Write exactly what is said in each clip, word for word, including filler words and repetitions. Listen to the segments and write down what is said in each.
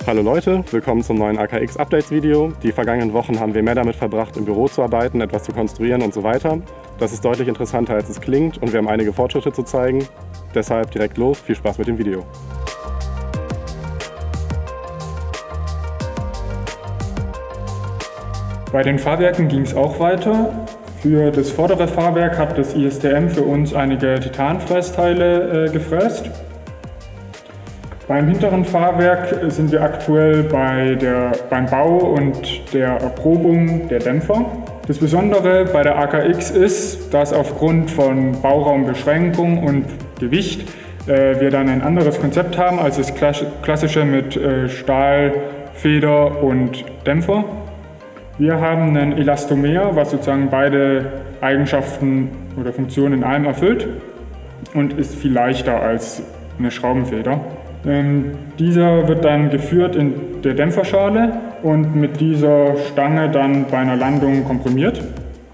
Hallo Leute, willkommen zum neuen A K X Updates Video. Die vergangenen Wochen haben wir mehr damit verbracht, im Büro zu arbeiten, etwas zu konstruieren und so weiter. Das ist deutlich interessanter, als es klingt, und wir haben einige Fortschritte zu zeigen. Deshalb direkt los, viel Spaß mit dem Video. Bei den Fahrwerken ging es auch weiter. Für das vordere Fahrwerk hat das I S D M für uns einige Titanfrästeile äh, gefräst. Beim hinteren Fahrwerk sind wir aktuell bei der, beim Bau und der Erprobung der Dämpfer. Das Besondere bei der A K X ist, dass aufgrund von Bauraumbeschränkung und Gewicht äh, wir dann ein anderes Konzept haben als das klassische mit äh, Stahl, Feder und Dämpfer. Wir haben ein Elastomer, was sozusagen beide Eigenschaften oder Funktionen in einem erfüllt und ist viel leichter als eine Schraubenfeder. Ähm, dieser wird dann geführt in der Dämpferschale und mit dieser Stange dann bei einer Landung komprimiert.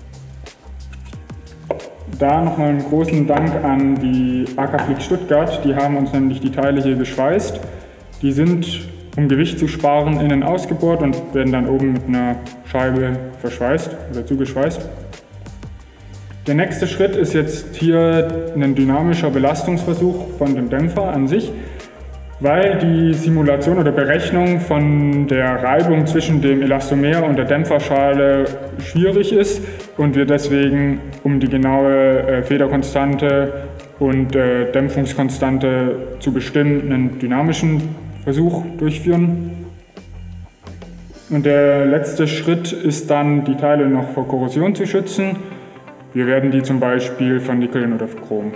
Da nochmal einen großen Dank an die A K Flick Stuttgart, die haben uns nämlich die Teile hier geschweißt. Die sind, um Gewicht zu sparen, innen ausgebohrt und werden dann oben mit einer Scheibe verschweißt oder zugeschweißt. Der nächste Schritt ist jetzt hier ein dynamischer Belastungsversuch von dem Dämpfer an sich. Weil die Simulation oder Berechnung von der Reibung zwischen dem Elastomer und der Dämpferschale schwierig ist und wir deswegen, um die genaue äh, Federkonstante und äh, Dämpfungskonstante zu bestimmen, einen dynamischen Versuch durchführen. Und der letzte Schritt ist dann, die Teile noch vor Korrosion zu schützen. Wir werden die zum Beispiel vernickeln oder verchromen.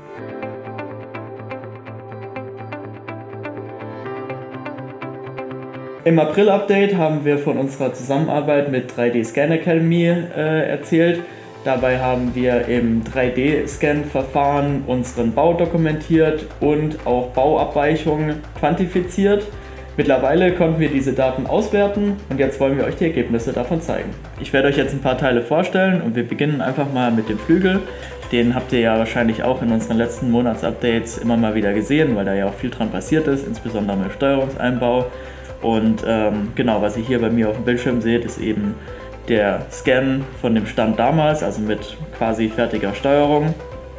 Im April-Update haben wir von unserer Zusammenarbeit mit drei D Scan Academy äh, erzählt. Dabei haben wir im drei D Scan-Verfahren unseren Bau dokumentiert und auch Bauabweichungen quantifiziert. Mittlerweile konnten wir diese Daten auswerten und jetzt wollen wir euch die Ergebnisse davon zeigen. Ich werde euch jetzt ein paar Teile vorstellen und wir beginnen einfach mal mit dem Flügel. Den habt ihr ja wahrscheinlich auch in unseren letzten Monats-Updates immer mal wieder gesehen, weil da ja auch viel dran passiert ist, insbesondere mit Steuerungseinbau. Und ähm, genau, was ihr hier bei mir auf dem Bildschirm seht, ist eben der Scan von dem Stand damals, also mit quasi fertiger Steuerung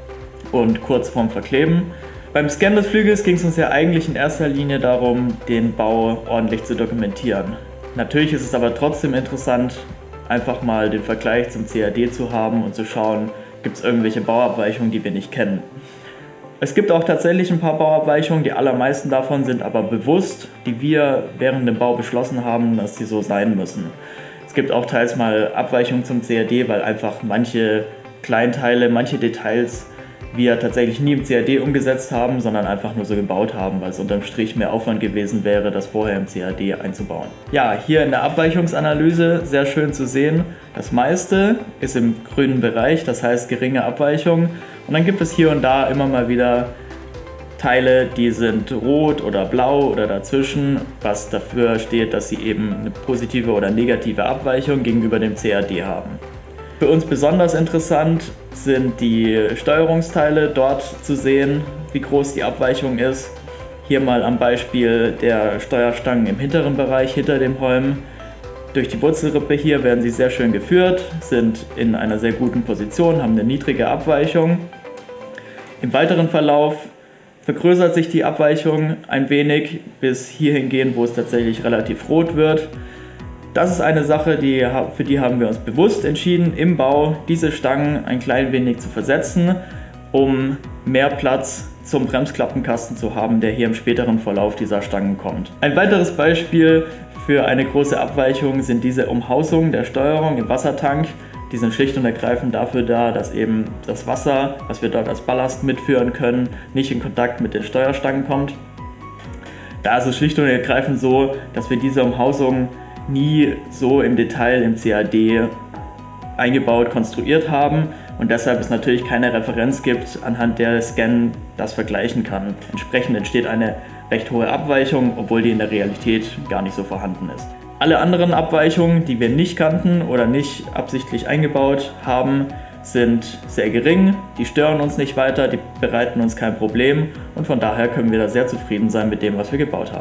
und kurz vorm Verkleben. Beim Scan des Flügels ging es uns ja eigentlich in erster Linie darum, den Bau ordentlich zu dokumentieren. Natürlich ist es aber trotzdem interessant, einfach mal den Vergleich zum C A D zu haben und zu schauen, gibt es irgendwelche Bauabweichungen, die wir nicht kennen. Es gibt auch tatsächlich ein paar Bauabweichungen, die allermeisten davon sind aber bewusst, die wir während dem Bau beschlossen haben, dass sie so sein müssen. Es gibt auch teils mal Abweichungen zum C A D, weil einfach manche Kleinteile, manche Details wir tatsächlich nie im C A D umgesetzt haben, sondern einfach nur so gebaut haben, weil es unterm Strich mehr Aufwand gewesen wäre, das vorher im C A D einzubauen. Ja, hier in der Abweichungsanalyse sehr schön zu sehen, das meiste ist im grünen Bereich, das heißt geringe Abweichungen. Und dann gibt es hier und da immer mal wieder Teile, die sind rot oder blau oder dazwischen, was dafür steht, dass sie eben eine positive oder negative Abweichung gegenüber dem C A D haben. Für uns besonders interessant sind die Steuerungsteile dort zu sehen, wie groß die Abweichung ist. Hier mal am Beispiel der Steuerstangen im hinteren Bereich, hinter dem Holm. Durch die Wurzelrippe hier werden sie sehr schön geführt, sind in einer sehr guten Position, haben eine niedrige Abweichung. Im weiteren Verlauf vergrößert sich die Abweichung ein wenig bis hierhin gehen, wo es tatsächlich relativ rot wird. Das ist eine Sache, die, für die haben wir uns bewusst entschieden, im Bau diese Stangen ein klein wenig zu versetzen, um mehr Platz zum Bremsklappenkasten zu haben, der hier im späteren Verlauf dieser Stangen kommt. Ein weiteres Beispiel für eine große Abweichung sind diese Umhausungen der Steuerung im Wassertank. Die sind schlicht und ergreifend dafür da, dass eben das Wasser, was wir dort als Ballast mitführen können, nicht in Kontakt mit den Steuerstangen kommt. Da ist es schlicht und ergreifend so, dass wir diese Umhausungen nie so im Detail im C A D eingebaut, konstruiert haben und deshalb es natürlich keine Referenz gibt, anhand der der Scan das vergleichen kann. Entsprechend entsteht eine recht hohe Abweichung, obwohl die in der Realität gar nicht so vorhanden ist. Alle anderen Abweichungen, die wir nicht kannten oder nicht absichtlich eingebaut haben, sind sehr gering, die stören uns nicht weiter, die bereiten uns kein Problem und von daher können wir da sehr zufrieden sein mit dem, was wir gebaut haben.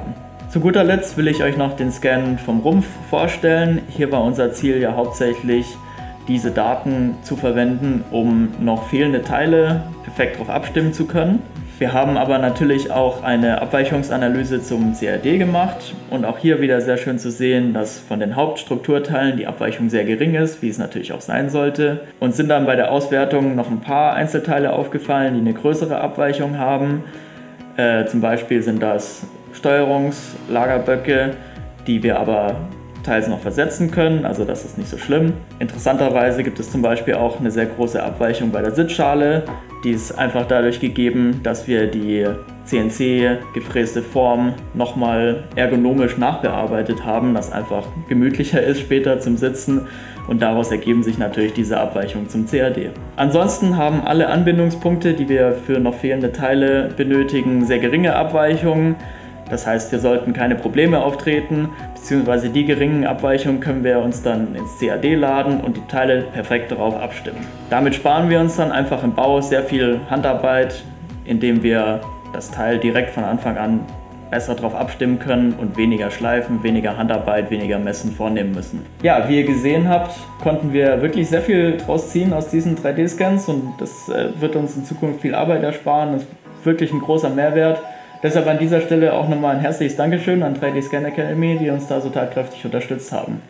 Zu guter Letzt will ich euch noch den Scan vom Rumpf vorstellen. Hier war unser Ziel ja hauptsächlich, diese Daten zu verwenden, um noch fehlende Teile perfekt darauf abstimmen zu können. Wir haben aber natürlich auch eine Abweichungsanalyse zum C A D gemacht und auch hier wieder sehr schön zu sehen, dass von den Hauptstrukturteilen die Abweichung sehr gering ist, wie es natürlich auch sein sollte. Uns sind dann bei der Auswertung noch ein paar Einzelteile aufgefallen, die eine größere Abweichung haben. Äh, zum Beispiel sind das Steuerungslagerböcke, die wir aber teils noch versetzen können, also das ist nicht so schlimm. Interessanterweise gibt es zum Beispiel auch eine sehr große Abweichung bei der Sitzschale. Die ist einfach dadurch gegeben, dass wir die C N C gefräste Form nochmal ergonomisch nachbearbeitet haben, das einfach gemütlicher ist später zum Sitzen und daraus ergeben sich natürlich diese Abweichungen zum C A D. Ansonsten haben alle Anbindungspunkte, die wir für noch fehlende Teile benötigen, sehr geringe Abweichungen. Das heißt, hier sollten keine Probleme auftreten, beziehungsweise die geringen Abweichungen können wir uns dann ins C A D laden und die Teile perfekt darauf abstimmen. Damit sparen wir uns dann einfach im Bau sehr viel Handarbeit, indem wir das Teil direkt von Anfang an besser darauf abstimmen können und weniger Schleifen, weniger Handarbeit, weniger Messen vornehmen müssen. Ja, wie ihr gesehen habt, konnten wir wirklich sehr viel draus ziehen aus diesen drei D Scans und das wird uns in Zukunft viel Arbeit ersparen. Das ist wirklich ein großer Mehrwert. Deshalb an dieser Stelle auch nochmal ein herzliches Dankeschön an drei D Scan Academy, die uns da so tatkräftig unterstützt haben.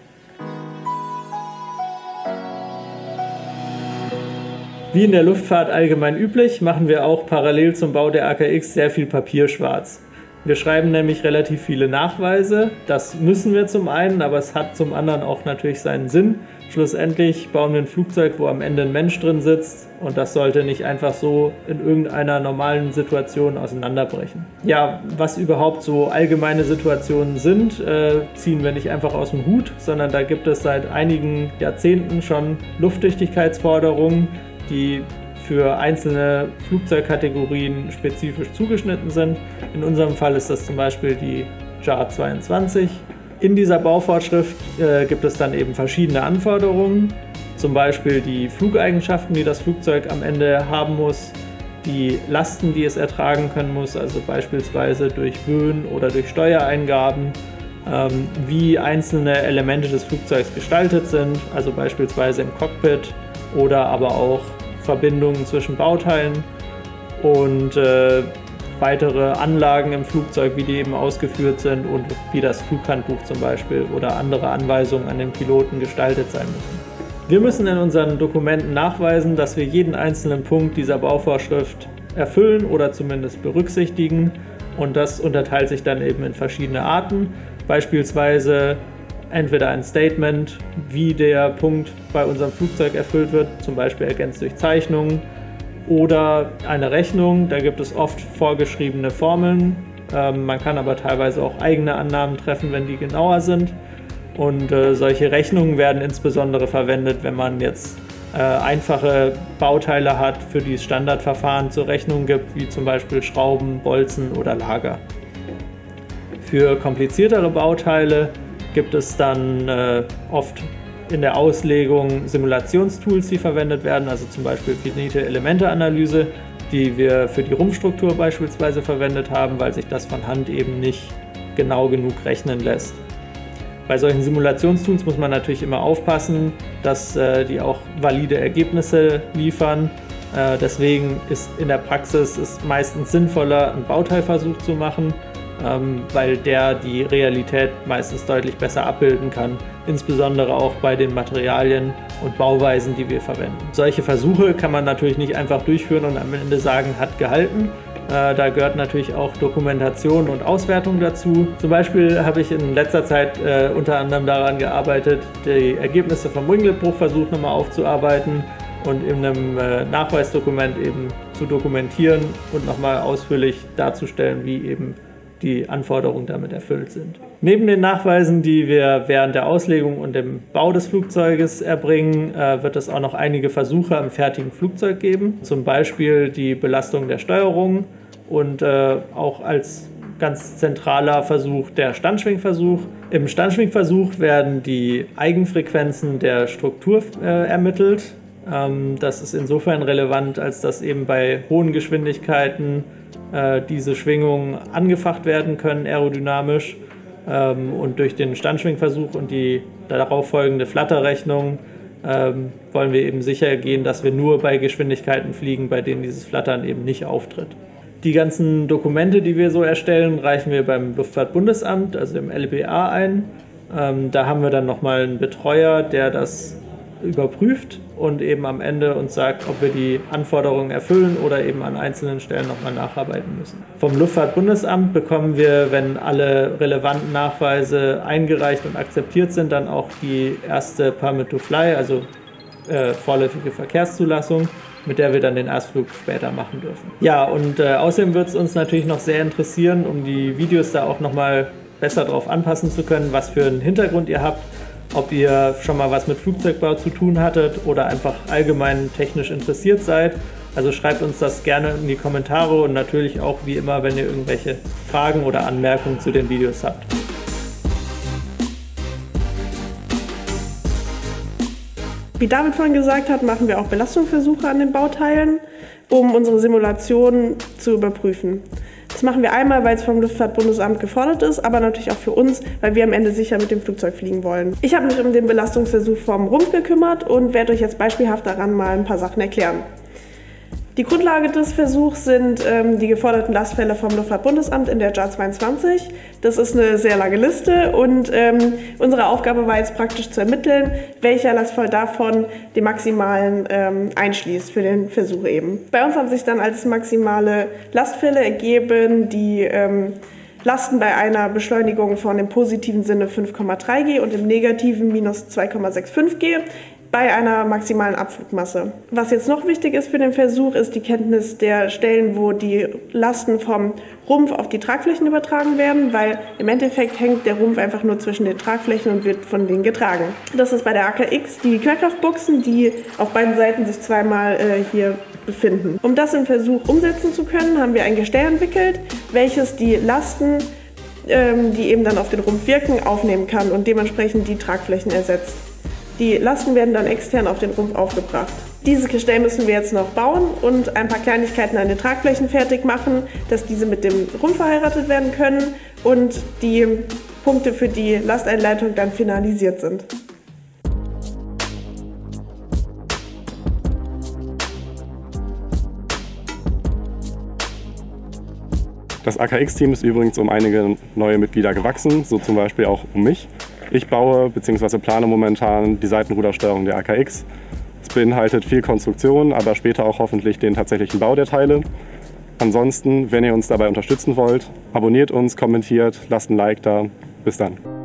Wie in der Luftfahrt allgemein üblich, machen wir auch parallel zum Bau der A K X sehr viel Papier schwarz. Wir schreiben nämlich relativ viele Nachweise. Das müssen wir zum einen, aber es hat zum anderen auch natürlich seinen Sinn. Schlussendlich bauen wir ein Flugzeug, wo am Ende ein Mensch drin sitzt und das sollte nicht einfach so in irgendeiner normalen Situation auseinanderbrechen. Ja, was überhaupt so allgemeine Situationen sind, äh, ziehen wir nicht einfach aus dem Hut, sondern da gibt es seit einigen Jahrzehnten schon Luftdichtigkeitsforderungen, die für einzelne Flugzeugkategorien spezifisch zugeschnitten sind. In unserem Fall ist das zum Beispiel die J A R zweiundzwanzig. In dieser Bauvorschrift äh, gibt es dann eben verschiedene Anforderungen, zum Beispiel die Flugeigenschaften, die das Flugzeug am Ende haben muss, die Lasten, die es ertragen können muss, also beispielsweise durch Höhen oder durch Steuereingaben, ähm, wie einzelne Elemente des Flugzeugs gestaltet sind, also beispielsweise im Cockpit oder aber auch Verbindungen zwischen Bauteilen und äh, weitere Anlagen im Flugzeug, wie die eben ausgeführt sind und wie das Flughandbuch zum Beispiel oder andere Anweisungen an den Piloten gestaltet sein müssen. Wir müssen in unseren Dokumenten nachweisen, dass wir jeden einzelnen Punkt dieser Bauvorschrift erfüllen oder zumindest berücksichtigen und das unterteilt sich dann eben in verschiedene Arten, beispielsweise entweder ein Statement, wie der Punkt bei unserem Flugzeug erfüllt wird, zum Beispiel ergänzt durch Zeichnungen, oder eine Rechnung, da gibt es oft vorgeschriebene Formeln. Ähm, man kann aber teilweise auch eigene Annahmen treffen, wenn die genauer sind. Und äh, solche Rechnungen werden insbesondere verwendet, wenn man jetzt äh, einfache Bauteile hat, für die es Standardverfahren zur Rechnung gibt, wie zum Beispiel Schrauben, Bolzen oder Lager. Für kompliziertere Bauteile gibt es dann äh, oft in der Auslegung Simulationstools, die verwendet werden, also zum Beispiel Finite-Elemente-Analyse, die wir für die Rumpfstruktur beispielsweise verwendet haben, weil sich das von Hand eben nicht genau genug rechnen lässt. Bei solchen Simulationstools muss man natürlich immer aufpassen, dass äh, die auch valide Ergebnisse liefern. Äh, deswegen ist in der Praxis es meistens sinnvoller, einen Bauteilversuch zu machen, ähm, weil der die Realität meistens deutlich besser abbilden kann, insbesondere auch bei den Materialien und Bauweisen, die wir verwenden. Solche Versuche kann man natürlich nicht einfach durchführen und am Ende sagen, hat gehalten. Äh, da gehört natürlich auch Dokumentation und Auswertung dazu. Zum Beispiel habe ich in letzter Zeit äh, unter anderem daran gearbeitet, die Ergebnisse vom Winglet-Bruchversuch nochmal aufzuarbeiten und in einem äh, Nachweisdokument eben zu dokumentieren und nochmal ausführlich darzustellen, wie eben die Anforderungen damit erfüllt sind. Neben den Nachweisen, die wir während der Auslegung und dem Bau des Flugzeuges erbringen, äh, wird es auch noch einige Versuche am fertigen Flugzeug geben, zum Beispiel die Belastung der Steuerung und äh, auch als ganz zentraler Versuch der Standschwingversuch. Im Standschwingversuch werden die Eigenfrequenzen der Struktur äh, ermittelt. Ähm, das ist insofern relevant, als dass eben bei hohen Geschwindigkeiten äh, diese Schwingungen angefacht werden können aerodynamisch Ähm, und durch den Standschwingversuch und die darauf folgende Flatterrechnung ähm, wollen wir eben sicher gehen, dass wir nur bei Geschwindigkeiten fliegen, bei denen dieses Flattern eben nicht auftritt. Die ganzen Dokumente, die wir so erstellen, reichen wir beim Luftfahrtbundesamt, also dem L B A, ein. Ähm, da haben wir dann nochmal einen Betreuer, der das überprüft und eben am Ende uns sagt, ob wir die Anforderungen erfüllen oder eben an einzelnen Stellen nochmal nacharbeiten müssen. Vom Luftfahrtbundesamt bekommen wir, wenn alle relevanten Nachweise eingereicht und akzeptiert sind, dann auch die erste Permit to Fly, also äh, vorläufige Verkehrszulassung, mit der wir dann den Erstflug später machen dürfen. Ja, und äh, außerdem wird es uns natürlich noch sehr interessieren, um die Videos da auch nochmal besser drauf anpassen zu können, was für einen Hintergrund ihr habt, ob ihr schon mal was mit Flugzeugbau zu tun hattet oder einfach allgemein technisch interessiert seid. Also schreibt uns das gerne in die Kommentare und natürlich auch wie immer, wenn ihr irgendwelche Fragen oder Anmerkungen zu den Videos habt. Wie David vorhin gesagt hat, machen wir auch Belastungsversuche an den Bauteilen, um unsere Simulationen zu überprüfen. Das machen wir einmal, weil es vom Luftfahrtbundesamt gefordert ist, aber natürlich auch für uns, weil wir am Ende sicher mit dem Flugzeug fliegen wollen. Ich habe mich um den Belastungsversuch vom Rumpf gekümmert und werde euch jetzt beispielhaft daran mal ein paar Sachen erklären. Die Grundlage des Versuchs sind ähm, die geforderten Lastfälle vom Luftfahrtbundesamt in der J A R zweiundzwanzig. Das ist eine sehr lange Liste und ähm, unsere Aufgabe war jetzt praktisch zu ermitteln, welcher Lastfall davon den maximalen ähm, einschließt für den Versuch eben. Bei uns haben sich dann als maximale Lastfälle ergeben die ähm, Lasten bei einer Beschleunigung von im positiven Sinne fünf Komma drei G und im negativen minus zwei Komma fünfundsechzig G. Bei einer maximalen Abflugmasse. Was jetzt noch wichtig ist für den Versuch, ist die Kenntnis der Stellen, wo die Lasten vom Rumpf auf die Tragflächen übertragen werden, weil im Endeffekt hängt der Rumpf einfach nur zwischen den Tragflächen und wird von denen getragen. Das ist bei der A K X die Querkraftbuchsen, die auf beiden Seiten sich zweimal äh, hier befinden. Um das im Versuch umsetzen zu können, haben wir ein Gestell entwickelt, welches die Lasten, ähm, die eben dann auf den Rumpf wirken, aufnehmen kann und dementsprechend die Tragflächen ersetzt. Die Lasten werden dann extern auf den Rumpf aufgebracht. Dieses Gestell müssen wir jetzt noch bauen und ein paar Kleinigkeiten an den Tragflächen fertig machen, dass diese mit dem Rumpf verheiratet werden können und die Punkte für die Lasteinleitung dann finalisiert sind. Das A K X-Team ist übrigens um einige neue Mitglieder gewachsen, so zum Beispiel auch um mich. Ich baue bzw. plane momentan die Seitenrudersteuerung der A K X. Es beinhaltet viel Konstruktion, aber später auch hoffentlich den tatsächlichen Bau der Teile. Ansonsten, wenn ihr uns dabei unterstützen wollt, abonniert uns, kommentiert, lasst ein Like da. Bis dann.